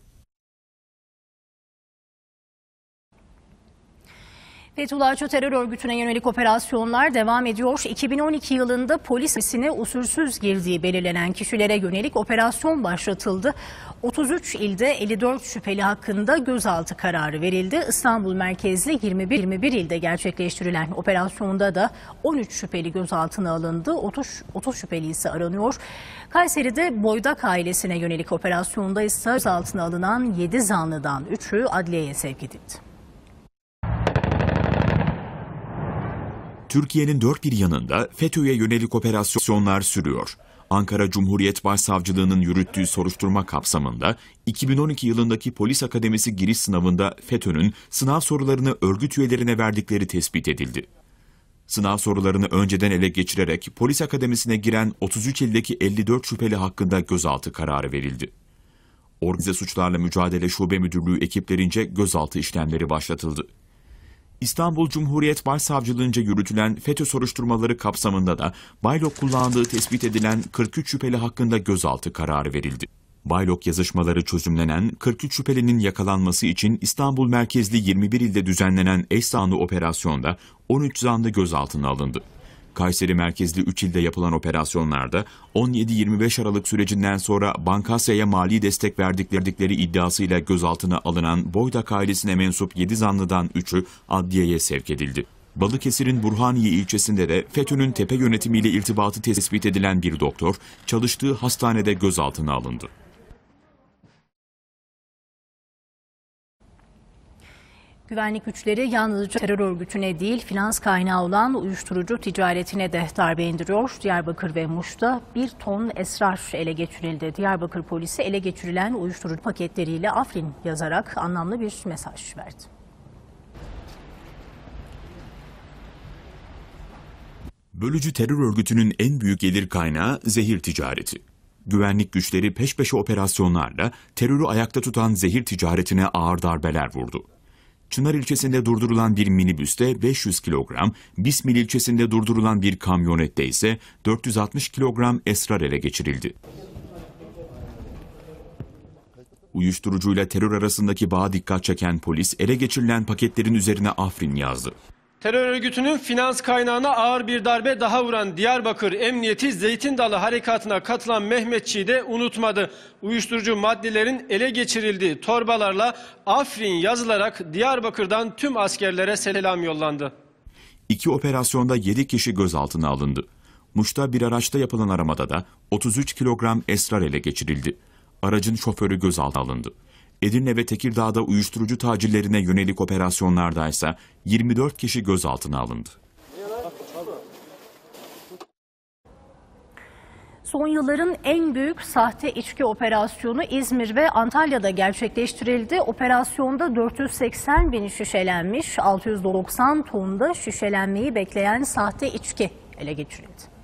Fethullahçı terör örgütüne yönelik operasyonlar devam ediyor. 2012 yılında polisine usulsüz girdiği belirlenen kişilere yönelik operasyon başlatıldı. 33 ilde 54 şüpheli hakkında gözaltı kararı verildi. İstanbul merkezli 21 ilde gerçekleştirilen operasyonda da 13 şüpheli gözaltına alındı. 30 şüpheli ise aranıyor. Kayseri'de Boydak ailesine yönelik operasyonda ise gözaltına alınan 7 zanlıdan 3'ü adliyeye sevk edildi. Türkiye'nin dört bir yanında FETÖ'ye yönelik operasyonlar sürüyor. Ankara Cumhuriyet Başsavcılığı'nın yürüttüğü soruşturma kapsamında 2012 yılındaki Polis Akademisi giriş sınavında FETÖ'nün sınav sorularını örgüt üyelerine verdikleri tespit edildi. Sınav sorularını önceden ele geçirerek Polis Akademisi'ne giren 33 ildeki 54 şüpheli hakkında gözaltı kararı verildi. Organize Suçlarla Mücadele Şube Müdürlüğü ekiplerince gözaltı işlemleri başlatıldı. İstanbul Cumhuriyet Başsavcılığınca yürütülen FETÖ soruşturmaları kapsamında da Baylok kullandığı tespit edilen 43 şüpheli hakkında gözaltı kararı verildi. Baylok yazışmaları çözümlenen 43 şüphelinin yakalanması için İstanbul merkezli 21 ilde düzenlenen eş zanlı operasyonda 13 zanlı gözaltına alındı. Kayseri merkezli 3 ilde yapılan operasyonlarda 17-25 Aralık sürecinden sonra Bankasya'ya mali destek verdikleri iddiasıyla gözaltına alınan Boydak ailesine mensup 7 zanlıdan 3'ü adliyeye sevk edildi. Balıkesir'in Burhaniye ilçesinde de FETÖ'nün tepe yönetimiyle irtibatı tespit edilen bir doktor çalıştığı hastanede gözaltına alındı. Güvenlik güçleri yalnızca terör örgütüne değil, finans kaynağı olan uyuşturucu ticaretine de darbe indiriyor. Diyarbakır ve Muş'ta 1 ton esrar ele geçirildi. Diyarbakır polisi ele geçirilen uyuşturucu paketleriyle Afrin yazarak anlamlı bir mesaj verdi. Bölücü terör örgütünün en büyük gelir kaynağı zehir ticareti. Güvenlik güçleri peş peşe operasyonlarla terörü ayakta tutan zehir ticaretine ağır darbeler vurdu. Çınar ilçesinde durdurulan bir minibüste 500 kilogram, Bismil ilçesinde durdurulan bir kamyonette ise 460 kilogram esrar ele geçirildi. Uyuşturucuyla terör arasındaki bağa dikkat çeken polis, ele geçirilen paketlerin üzerine Afrin yazdı. Terör örgütünün finans kaynağına ağır bir darbe daha vuran Diyarbakır Emniyeti Zeytin Dalı harekatına katılan Mehmetçiği de unutmadı. Uyuşturucu maddelerin ele geçirildiği torbalarla Afrin yazılarak Diyarbakır'dan tüm askerlere selam yollandı. 2 operasyonda 7 kişi gözaltına alındı. Muş'ta bir araçta yapılan aramada da 33 kilogram esrar ele geçirildi. Aracın şoförü gözaltına alındı. Edirne ve Tekirdağ'da uyuşturucu tacirlerine yönelik operasyonlarda ise 24 kişi gözaltına alındı. Son yılların en büyük sahte içki operasyonu İzmir ve Antalya'da gerçekleştirildi. Operasyonda 480 bin şişelenmiş, 690 tonda şişelenmeyi bekleyen sahte içki ele geçirildi.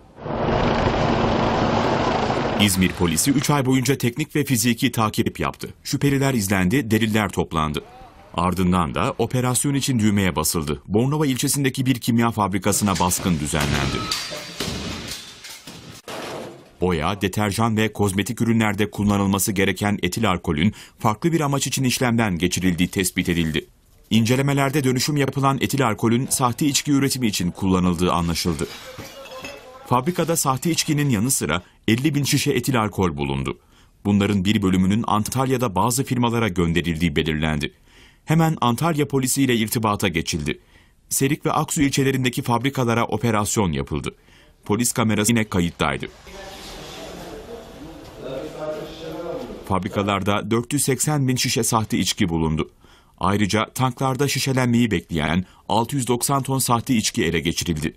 İzmir polisi 3 ay boyunca teknik ve fiziki takip yaptı. Şüpheliler izlendi, deliller toplandı. Ardından da operasyon için düğmeye basıldı. Bornova ilçesindeki bir kimya fabrikasına baskın düzenlendi. Boya, deterjan ve kozmetik ürünlerde kullanılması gereken etil alkolün farklı bir amaç için işlemden geçirildiği tespit edildi. İncelemelerde dönüşüm yapılan etil alkolün sahte içki üretimi için kullanıldığı anlaşıldı. Fabrikada sahte içkinin yanı sıra 50 bin şişe etil alkol bulundu. Bunların bir bölümünün Antalya'da bazı firmalara gönderildiği belirlendi. Hemen Antalya polisiyle irtibata geçildi. Serik ve Aksu ilçelerindeki fabrikalara operasyon yapıldı. Polis kamerası yine kayıttaydı. Fabrikalarda 480 bin şişe sahte içki bulundu. Ayrıca tanklarda şişelenmeyi bekleyen 690 ton sahte içki ele geçirildi.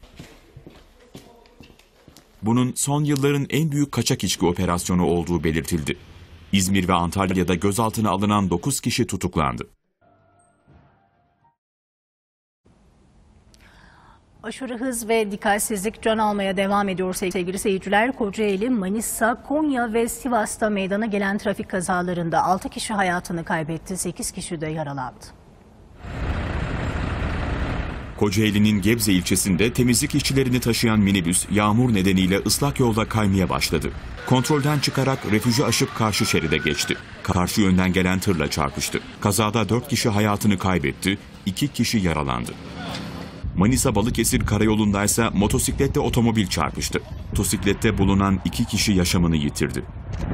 Bunun son yılların en büyük kaçak içki operasyonu olduğu belirtildi. İzmir ve Antalya'da gözaltına alınan 9 kişi tutuklandı. Aşırı hız ve dikkatsizlik can almaya devam ediyor sevgili seyirciler. Kocaeli, Manisa, Konya ve Sivas'ta meydana gelen trafik kazalarında 6 kişi hayatını kaybetti, 8 kişi de yaralandı. Kocaeli'nin Gebze ilçesinde temizlik işçilerini taşıyan minibüs yağmur nedeniyle ıslak yolda kaymaya başladı. Kontrolden çıkarak refüjü aşıp karşı şeride geçti. Karşı yönden gelen tırla çarpıştı. Kazada 4 kişi hayatını kaybetti, 2 kişi yaralandı. Manisa Balıkesir karayolundaysa motosikletle otomobil çarpıştı. Motosiklette bulunan 2 kişi yaşamını yitirdi.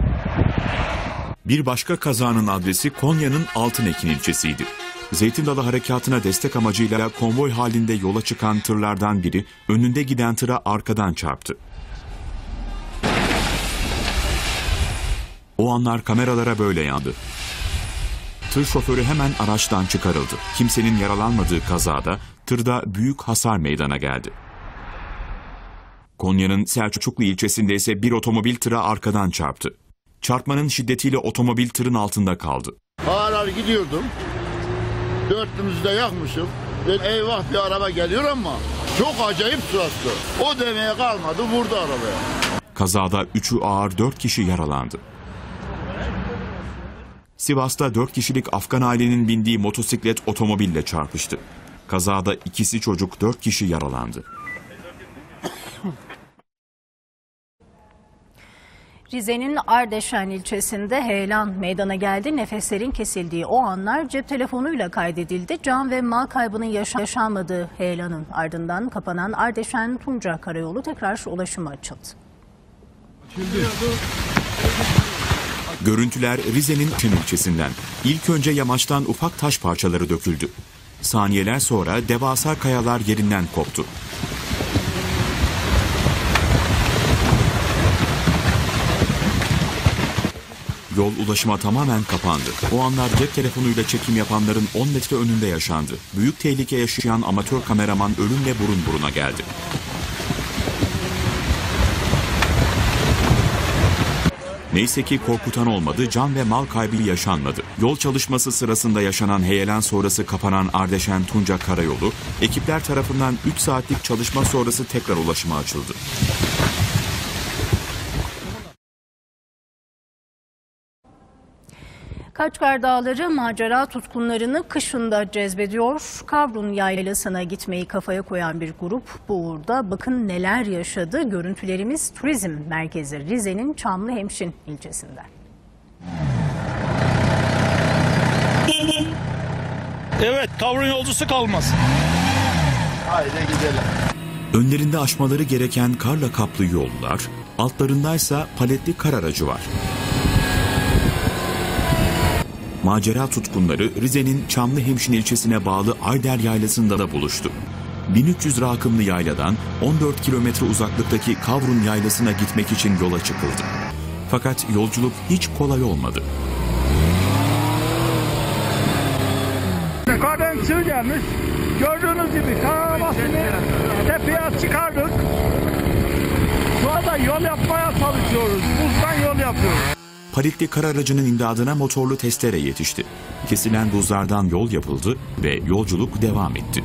Bir başka kazanın adresi Konya'nın Altınekin ilçesiydi. Zeytin Dalı harekatına destek amacıyla konvoy halinde yola çıkan tırlardan biri önünde giden tıra arkadan çarptı. O anlar kameralara böyle yandı. Tır şoförü hemen araçtan çıkarıldı. Kimsenin yaralanmadığı kazada tırda büyük hasar meydana geldi. Konya'nın Selçuklu ilçesinde ise bir otomobil tıra arkadan çarptı. Çarpmanın şiddetiyle otomobil tırın altında kaldı. Ağır ağır gidiyordum. Dörtlümüzü de yakmışım. Eyvah bir araba geliyor ama çok acayip sırası. O demeye kalmadı, vurdu arabaya. Kazada 3'ü ağır 4 kişi yaralandı. Sivas'ta 4 kişilik Afgan ailenin bindiği motosiklet otomobille çarpıştı. Kazada ikisi çocuk, 4 kişi yaralandı. Rize'nin Ardeşen ilçesinde heyelan meydana geldi. Nefeslerin kesildiği o anlar cep telefonuyla kaydedildi. Can ve mal kaybının yaşanmadığı heyelanın ardından kapanan Ardeşen-Tunca karayolu tekrar ulaşıma açıldı. Görüntüler Rize'nin Çin ilçesinden. İlk önce yamaçtan ufak taş parçaları döküldü. Saniyeler sonra devasa kayalar yerinden koptu. Yol ulaşıma tamamen kapandı. O anlar cep telefonuyla çekim yapanların 10 metre önünde yaşandı. Büyük tehlike yaşayan amatör kameraman ölümle burun buruna geldi. Neyse ki korkutan olmadı, can ve mal kaybı yaşanmadı. Yol çalışması sırasında yaşanan heyelan sonrası kapanan Ardeşen-Tunca karayolu, ekipler tarafından 3 saatlik çalışma sonrası tekrar ulaşıma açıldı. Kaçkar Dağları macera tutkunlarını kışında cezbediyor. Kavrun Yaylası'na gitmeyi kafaya koyan bir grup bu uğurda bakın neler yaşadı. Görüntülerimiz turizm merkezi Rize'nin Çamlıhemşin ilçesinden. Evet, kavrun yolcusu kalmaz. Haydi gidelim. Önlerinde aşmaları gereken karla kaplı yollar, altlarındaysa paletli kar aracı var. Macera tutkunları Rize'nin Çamlıhemşin ilçesine bağlı Ayder Yaylası'nda da buluştu. 1300 rakımlı yayladan 14 kilometre uzaklıktaki Kavrun Yaylası'na gitmek için yola çıkıldı. Fakat yolculuk hiç kolay olmadı. Kardan çığ gelmiş. Gördüğünüz gibi karabasını tepeye çıkardık. Şu anda yol yapmaya çalışıyoruz. Buzdan yol yapıyoruz. Paletli kar aracının imdadına motorlu testere yetişti. Kesilen buzlardan yol yapıldı ve yolculuk devam etti.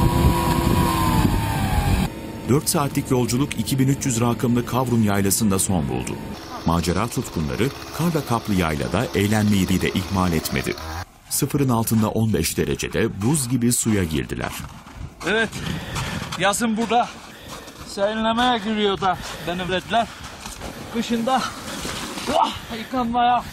4 saatlik yolculuk 2300 rakımlı Kavrun Yaylası'nda son buldu. Macera tutkunları karla kaplı yaylada eğlenmeyi de ihmal etmedi. Sıfırın altında 15 derecede buz gibi suya girdiler. Evet, yazın burada serinlemeye giriyor da benimletler. Kışında yıkanmaya.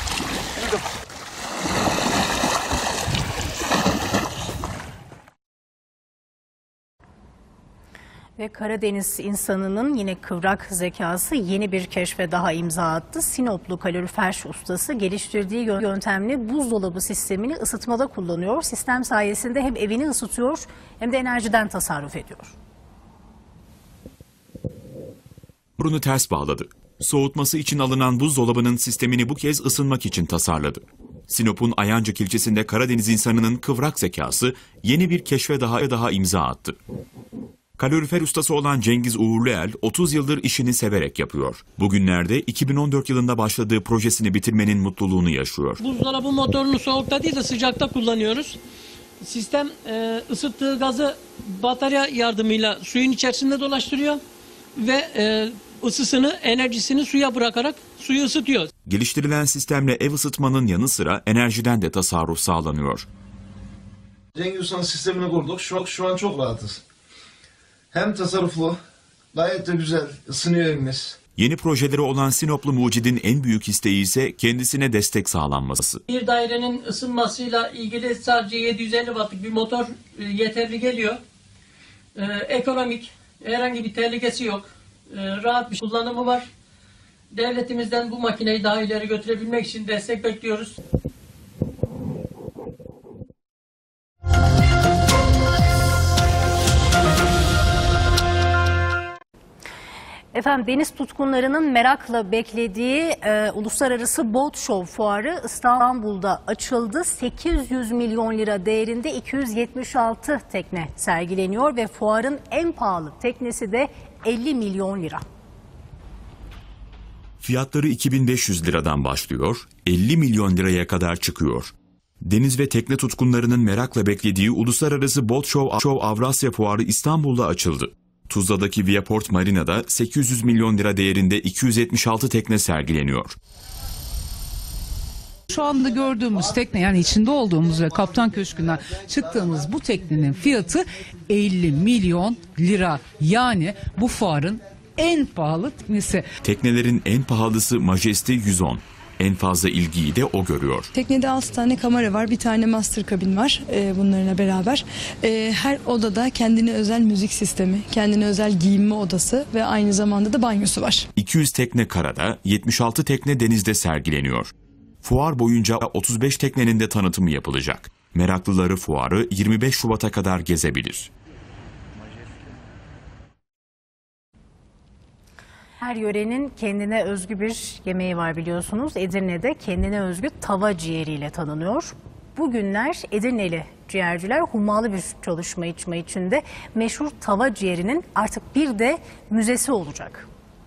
Ve Karadeniz insanının yine kıvrak zekası yeni bir keşfe daha imza attı. Sinoplu kalorifer ustası geliştirdiği yöntemle buzdolabı sistemini ısıtmada kullanıyor. Sistem sayesinde hem evini ısıtıyor hem de enerjiden tasarruf ediyor. Burunu ters bağladı. Soğutması için alınan buzdolabının sistemini bu kez ısınmak için tasarladı. Sinop'un Ayancık ilçesinde Karadeniz insanının kıvrak zekası yeni bir keşfe daha imza attı. Kalorifer ustası olan Cengiz Uğurluel 30 yıldır işini severek yapıyor. Bugünlerde 2014 yılında başladığı projesini bitirmenin mutluluğunu yaşıyor. Buzdolabı motorunu soğukta değil de sıcakta kullanıyoruz. sistem ısıttığı gazı batarya yardımıyla suyun içerisinde dolaştırıyor ve ısısını, enerjisini suya bırakarak suyu ısıtıyor. Geliştirilen sistemle ev ısıtmanın yanı sıra enerjiden de tasarruf sağlanıyor. Cengiz Usta'nın sistemini kurduk. Şu an çok rahatız. Hem tasarruflu, gayet de güzel, ısınıyor evimiz. Yeni projeleri olan Sinoplu mucidin en büyük isteği ise kendisine destek sağlanması. Bir dairenin ısınmasıyla ilgili sadece 750 wattlık bir motor yeterli geliyor. Ekonomik, herhangi bir tehlikesi yok. Rahat bir kullanımı var. Devletimizden bu makineyi daha ileri götürebilmek için destek bekliyoruz. Efendim, deniz tutkunlarının merakla beklediği Uluslararası Boat Show fuarı İstanbul'da açıldı. 800 milyon lira değerinde 276 tekne sergileniyor ve fuarın en pahalı teknesi de 50 milyon lira. Fiyatları 2500 liradan başlıyor, 50 milyon liraya kadar çıkıyor. Deniz ve tekne tutkunlarının merakla beklediği Uluslararası Boat Show Avrasya Fuarı İstanbul'da açıldı. Tuzla'daki Viaport Marina'da 800 milyon lira değerinde 276 tekne sergileniyor. Şu anda gördüğümüz tekne, yani içinde olduğumuz ve Kaptan Köşkü'nden çıktığımız bu teknenin fiyatı 50 milyon lira. Yani bu fuarın en pahalı teknesi. Teknelerin en pahalısı Majesty 110. En fazla ilgiyi de o görüyor. Teknede 6 tane kamera var, bir tane master kabin var bunlarla beraber. Her odada kendine özel müzik sistemi, kendine özel giyinme odası ve aynı zamanda da banyosu var. 200 tekne karada, 76 tekne denizde sergileniyor. Fuar boyunca 35 teknenin de tanıtımı yapılacak. Meraklıları fuarı 25 Şubat'a kadar gezebilir. Her yörenin kendine özgü bir yemeği var biliyorsunuz. Edirne'de kendine özgü tava ciğeriyle tanınıyor. Bugünler Edirneli ciğerciler hummalı bir çalışma içinde meşhur tava ciğerinin artık bir de müzesi olacak.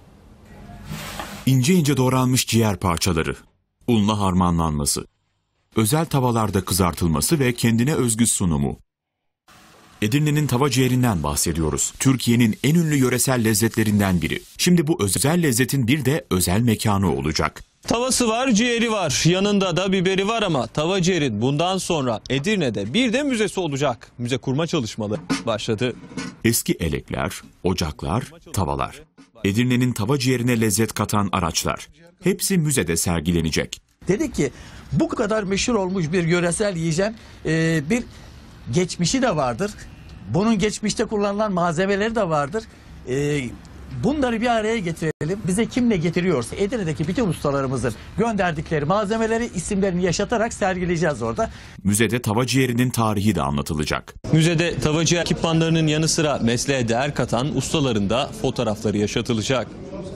İnce ince doğranmış ciğer parçaları, unla harmanlanması, özel tavalarda kızartılması ve kendine özgü sunumu. Edirne'nin tava ciğerinden bahsediyoruz. Türkiye'nin en ünlü yöresel lezzetlerinden biri. Şimdi bu özel lezzetin bir de özel mekanı olacak. Tavası var, ciğeri var. Yanında da biberi var ama tava ciğerin bundan sonra Edirne'de bir de müzesi olacak. Müze kurma çalışmaları başladı. Eski elekler, ocaklar, tavalar. Edirne'nin tava ciğerine lezzet katan araçlar. Hepsi müzede sergilenecek. Dedik ki bu kadar meşhur olmuş bir yöresel yiyeceğim bir geçmişi de vardır. Bunun geçmişte kullanılan malzemeleri de vardır. Bunları bir araya getirelim. Bize kim ne getiriyorsa Edirne'deki bütün ustalarımızın gönderdikleri malzemeleri, isimlerini yaşatarak sergileyeceğiz orada. Müzede tava ciğerinin tarihi de anlatılacak. Müzede tava ciğer ekipmanlarının yanı sıra mesleğe değer katan ustaların da fotoğrafları yaşatılacak.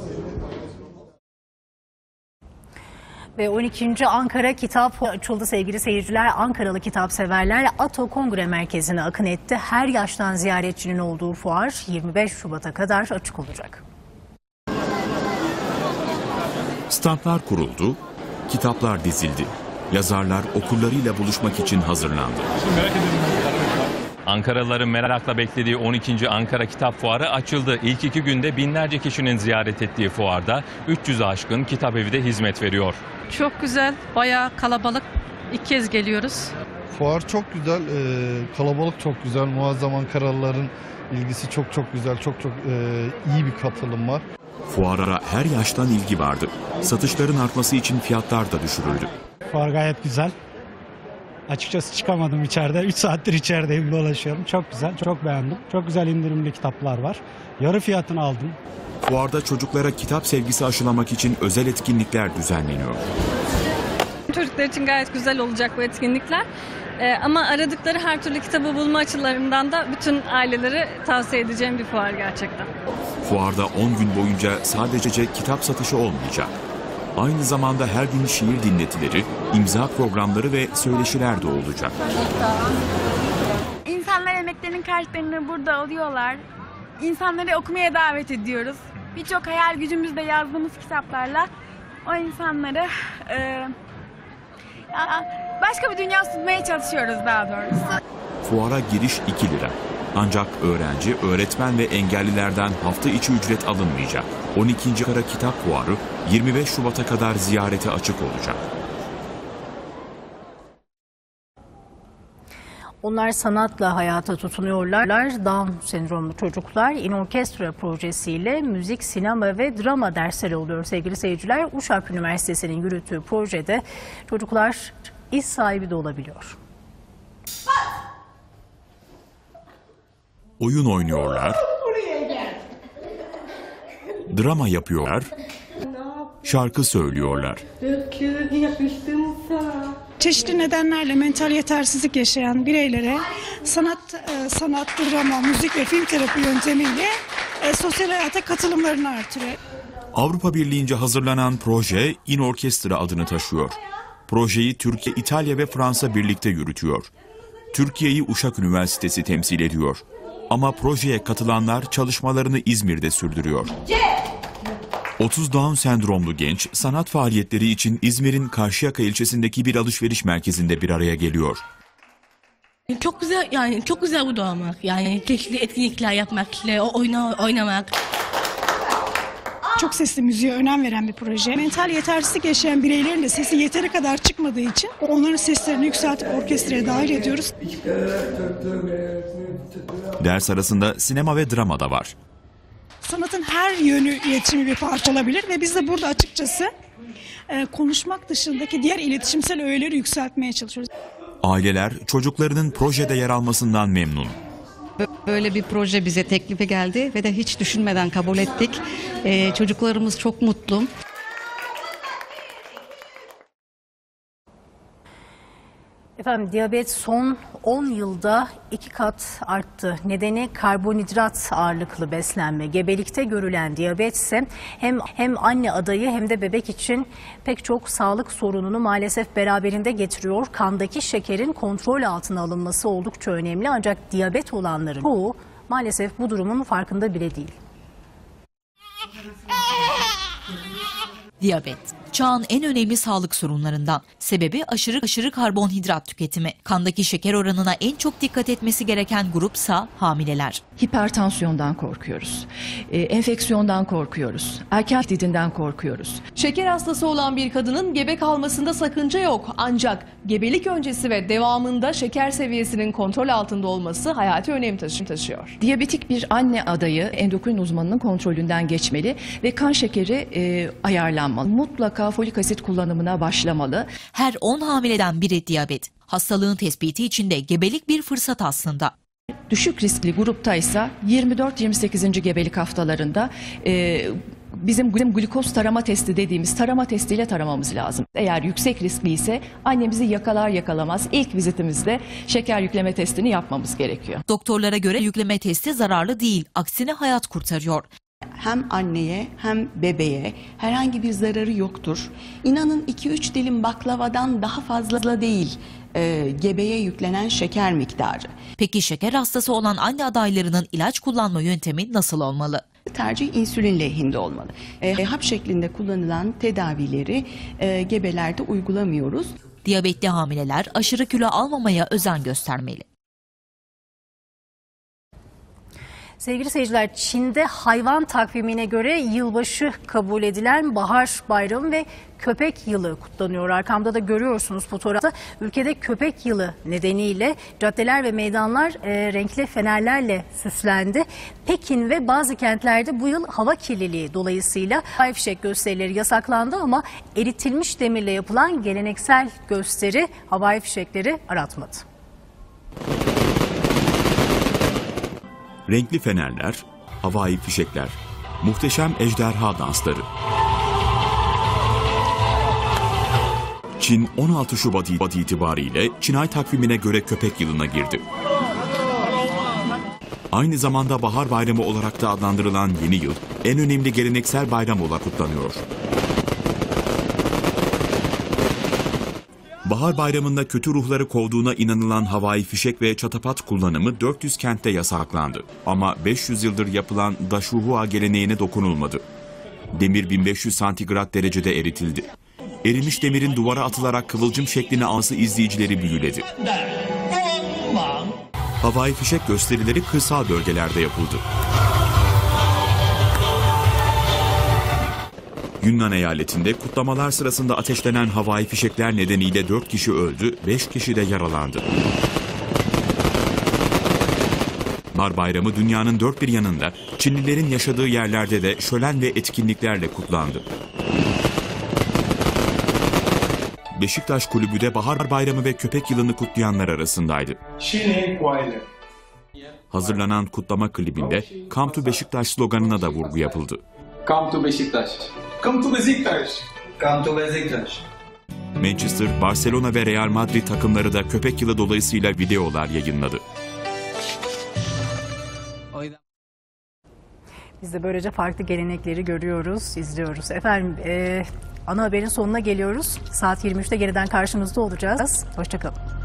Ve 12. Ankara Kitap açıldı sevgili seyirciler. Ankaralı kitapseverler Ato Kongre Merkezi'ne akın etti. Her yaştan ziyaretçinin olduğu fuar 25 Şubat'a kadar açık olacak. Standlar kuruldu, kitaplar dizildi. Yazarlar okurlarıyla buluşmak için hazırlandı. Ankaralıların merakla beklediği 12. Ankara Kitap Fuarı açıldı. İlk 2 günde binlerce kişinin ziyaret ettiği fuarda 300'ü aşkın kitap evi de hizmet veriyor. Çok güzel, bayağı kalabalık. İlk kez geliyoruz. Fuar çok güzel, kalabalık çok güzel. Muazzam Ankaralıların ilgisi çok güzel, çok iyi bir katılım var. Fuara her yaştan ilgi vardı. Satışların artması için fiyatlar da düşürüldü. Fuar gayet güzel. Açıkçası çıkamadım içeride. 3 saattir içerideyim, dolaşıyorum. Çok güzel, çok beğendim. Çok güzel indirimli kitaplar var. Yarı fiyatını aldım. Fuarda çocuklara kitap sevgisi aşılamak için özel etkinlikler düzenleniyor. Çocuklar için gayet güzel olacak bu etkinlikler. Ama aradıkları her türlü kitabı bulma açılarından da bütün ailelere tavsiye edeceğim bir fuar gerçekten. Fuarda 10 gün boyunca sadece kitap satışı olmayacak. Aynı zamanda her gün şiir dinletileri, imza programları ve söyleşiler de olacak. İnsanlar emeklerinin karşılığını burada alıyorlar. İnsanları okumaya davet ediyoruz. Birçok hayal gücümüzle yazdığımız kitaplarla o insanları başka bir dünya sunmaya çalışıyoruz daha doğrusu. fuara giriş 2 lira. Ancak öğrenci, öğretmen ve engellilerden hafta içi ücret alınmayacak. 12. Ankara Kitap Fuarı 25 Şubat'a kadar ziyarete açık olacak. Onlar sanatla hayata tutunuyorlar. Down sendromlu çocuklar İnorkestra projesiyle müzik, sinema ve drama dersleri oluyor sevgili seyirciler. Uşak Üniversitesi'nin yürüttüğü projede çocuklar iş sahibi de olabiliyor. Oyun oynuyorlar, drama yapıyorlar, şarkı söylüyorlar. Çeşitli nedenlerle mental yetersizlik yaşayan bireylere sanat, drama, müzik ve film terapi yöntemiyle sosyal hayata katılımlarını artırıyor. Avrupa Birliği'nce hazırlanan proje İnorkestra adını taşıyor. Projeyi Türkiye, İtalya ve Fransa birlikte yürütüyor. Türkiye'yi Uşak Üniversitesi temsil ediyor. Ama projeye katılanlar çalışmalarını İzmir'de sürdürüyor. 30 Down sendromlu genç sanat faaliyetleri için İzmir'in Karşıyaka ilçesindeki bir alışveriş merkezinde bir araya geliyor. Çok güzel, yani çok güzel bu doğmak. Yani çeşitli etkinlikler yapmak, oynamak. Çok sesli müziğe önem veren bir proje. Mental yetersizlik yaşayan bireylerin de sesi yeteri kadar çıkmadığı için onların seslerini yükseltip orkestraya dahil ediyoruz. Ders arasında sinema ve drama da var. Sanatın her yönü iletişimi bir parça olabilir ve biz de burada açıkçası konuşmak dışındaki diğer iletişimsel öğeleri yükseltmeye çalışıyoruz. Aileler çocuklarının projede yer almasından memnun. Böyle bir proje bize teklifi geldi ve de hiç düşünmeden kabul ettik. Çocuklarımız çok mutlu. Efendim diyabet son 10 yılda 2 kat arttı. Nedeni karbonhidrat ağırlıklı beslenme. Gebelikte görülen diyabet ise hem anne adayı hem de bebek için pek çok sağlık sorununu maalesef beraberinde getiriyor. Kandaki şekerin kontrol altına alınması oldukça önemli ancak diyabet olanların çoğu maalesef bu durumun farkında bile değil. Diyabet, çağın en önemli sağlık sorunlarından. Sebebi aşırı karbonhidrat tüketimi. Kandaki şeker oranına en çok dikkat etmesi gereken grupsa hamileler. Hipertansiyondan korkuyoruz, enfeksiyondan korkuyoruz, erken tetiğinden korkuyoruz. Şeker hastası olan bir kadının gebe kalmasında sakınca yok. Ancak gebelik öncesi ve devamında şeker seviyesinin kontrol altında olması hayati önem taşıyor. Diyabetik bir anne adayı endokrin uzmanının kontrolünden geçmeli ve kan şekeri ayarlanmalı. Mutlaka folik asit kullanımına başlamalı. Her 10 hamileden biri diyabet. Hastalığın tespiti için de gebelik bir fırsat aslında. Düşük riskli gruptaysa 24-28. gebelik haftalarında bizim glikoz tarama testi dediğimiz tarama testiyle taramamız lazım. Eğer yüksek riskli ise annemizi yakalar yakalamaz ilk vizitimizde şeker yükleme testini yapmamız gerekiyor. Doktorlara göre yükleme testi zararlı değil, aksine hayat kurtarıyor. Hem anneye hem bebeğe herhangi bir zararı yoktur. İnanın 2-3 dilim baklavadan daha fazla değil gebeye yüklenen şeker miktarı. Peki şeker hastası olan anne adaylarının ilaç kullanma yöntemi nasıl olmalı? Tercih insülin lehinde olmalı. Hap şeklinde kullanılan tedavileri gebelerde uygulamıyoruz. Diyabetli hamileler aşırı kilo almamaya özen göstermeli. Sevgili seyirciler, Çin'de hayvan takvimine göre yılbaşı kabul edilen Bahar Bayramı ve Köpek Yılı kutlanıyor. Arkamda da görüyorsunuz fotoğrafta. Ülkede Köpek Yılı nedeniyle caddeler ve meydanlar renkli fenerlerle süslendi. Pekin ve bazı kentlerde bu yıl hava kirliliği dolayısıyla havai fişek gösterileri yasaklandı ama eritilmiş demirle yapılan geleneksel gösteri havai fişekleri aratmadı. Renkli fenerler, havai fişekler, muhteşem ejderha dansları. Çin 16 Şubat itibariyle Çinay takvimine göre Köpek Yılı'na girdi. Aynı zamanda Bahar Bayramı olarak da adlandırılan yeni yıl en önemli geleneksel bayram olarak kutlanıyor. Bahar Bayramı'nda kötü ruhları kovduğuna inanılan havai fişek ve çatapat kullanımı 400 kentte yasaklandı. Ama 500 yıldır yapılan Daşuhua geleneğine dokunulmadı. Demir 1500 santigrat derecede eritildi. Erimiş demirin duvara atılarak kıvılcım şeklini alması izleyicileri büyüledi. Havai fişek gösterileri kırsal bölgelerde yapıldı. Yunnan eyaletinde kutlamalar sırasında ateşlenen havai fişekler nedeniyle 4 kişi öldü, 5 kişi de yaralandı. Nar Bayramı dünyanın dört bir yanında, Çinlilerin yaşadığı yerlerde de şölen ve etkinliklerle kutlandı. Beşiktaş Kulübü de Bahar Bayramı ve Köpek Yılı'nı kutlayanlar arasındaydı. Hazırlanan kutlama klibinde Come to Beşiktaş sloganına da vurgu yapıldı. Come to Beşiktaş. Come to Beşiktaş. Come to Beşiktaş. Manchester, Barcelona ve Real Madrid takımları da Köpek Yılı dolayısıyla videolar yayınladı. Biz de böylece farklı gelenekleri görüyoruz, izliyoruz. Efendim, ana haberin sonuna geliyoruz. Saat 23'te yeniden karşınızda olacağız. Hoşça kalın.